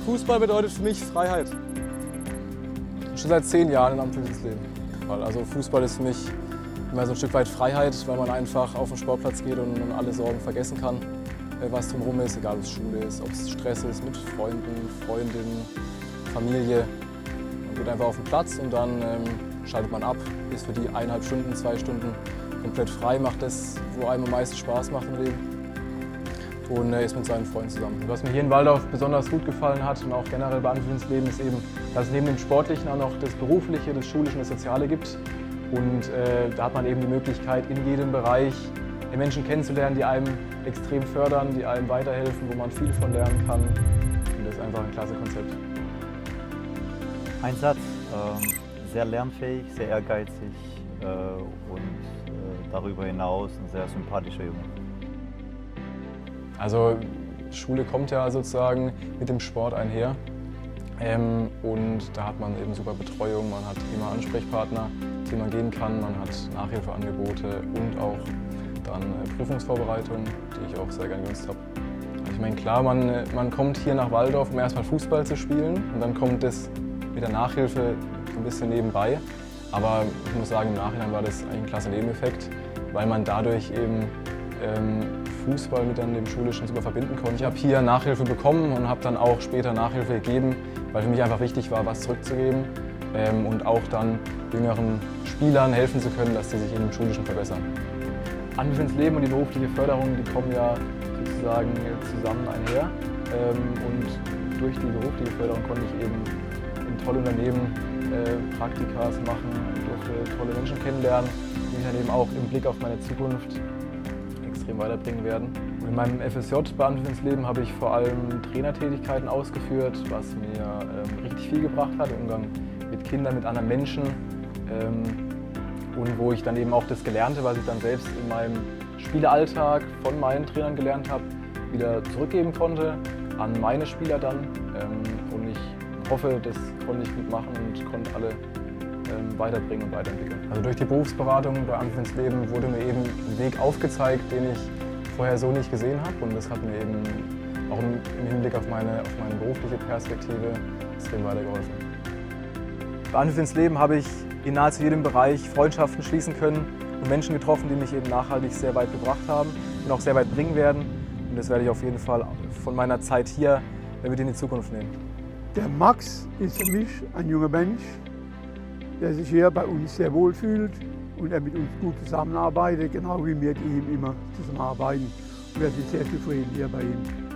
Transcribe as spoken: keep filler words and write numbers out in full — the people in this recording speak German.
Fußball bedeutet für mich Freiheit. Schon seit zehn Jahren in Amtliches Leben. Also Fußball ist für mich immer so ein Stück weit Freiheit, weil man einfach auf den Sportplatz geht und alle Sorgen vergessen kann, was drumherum ist, egal ob es Schule ist, ob es Stress ist mit Freunden, Freundinnen, Familie. Man geht einfach auf den Platz und dann ähm, schaltet man ab, ist für die eineinhalb Stunden, zwei Stunden komplett frei, macht das, wo einem am meisten Spaß macht im Leben und äh, ist mit seinen Freunden zusammen. Was mir hier in Walldorf besonders gut gefallen hat und auch generell bei Amtliches Leben ist eben, dass es neben dem Sportlichen auch noch das Berufliche, das Schulische und das Soziale gibt. Und äh, da hat man eben die Möglichkeit, in jedem Bereich Menschen kennenzulernen, die einem extrem fördern, die einem weiterhelfen, wo man viel von lernen kann. Und das ist einfach ein klasse Konzept. Ein Satz, äh, sehr lernfähig, sehr ehrgeizig äh, und äh, darüber hinaus ein sehr sympathischer Junge. Also Schule kommt ja sozusagen mit dem Sport einher. Ähm, und da hat man eben super Betreuung, man hat immer Ansprechpartner, zu denen man gehen kann, man hat Nachhilfeangebote und auch dann äh, Prüfungsvorbereitungen, die ich auch sehr gerne genutzt habe. Also ich meine, klar, man, man kommt hier nach Walldorf, um erstmal Fußball zu spielen und dann kommt das mit der Nachhilfe so ein bisschen nebenbei. Aber ich muss sagen, im Nachhinein war das eigentlich ein klasse Nebeneffekt, weil man dadurch eben ähm, Fußball mit dann dem Schulischen super verbinden konnte. Ich habe hier Nachhilfe bekommen und habe dann auch später Nachhilfe gegeben, weil für mich einfach wichtig war, was zurückzugeben ähm, und auch dann jüngeren Spielern helfen zu können, dass sie sich in dem Schulischen verbessern. Amtliches Leben und die berufliche Förderung, die kommen ja sozusagen zusammen einher ähm, und durch die berufliche Förderung konnte ich eben in tolle Unternehmen äh, Praktikas machen, durfte tolle Menschen kennenlernen, die mich dann eben auch im Blick auf meine Zukunft extrem weiterbringen werden. Und in meinem F S J bei Amtliches Leben habe ich vor allem Trainertätigkeiten ausgeführt, was mir ähm, richtig viel gebracht hat, im Umgang mit Kindern, mit anderen Menschen ähm, und wo ich dann eben auch das Gelernte, was ich dann selbst in meinem Spielalltag von meinen Trainern gelernt habe, wieder zurückgeben konnte an meine Spieler dann ähm, und ich hoffe, das konnte ich gut machen und konnte alle ähm, weiterbringen und weiterentwickeln. Also durch die Berufsberatung bei Amtliches Leben wurde mir eben ein Weg aufgezeigt, den ich vorher so nicht gesehen habe und das hat mir eben auch im Hinblick auf meine, auf meine berufliche Perspektive extrem weitergeholfen. Bei Amtliches Leben habe ich in nahezu jedem Bereich Freundschaften schließen können und Menschen getroffen, die mich eben nachhaltig sehr weit gebracht haben und auch sehr weit bringen werden. Und das werde ich auf jeden Fall von meiner Zeit hier mit in die Zukunft nehmen. Der Max ist für mich ein junger Mensch, der sich hier bei uns sehr wohl fühlt und er mit uns gut zusammenarbeitet, genau wie wir mit ihm immer zusammenarbeiten. Und wir sind sehr zufrieden hier bei ihm.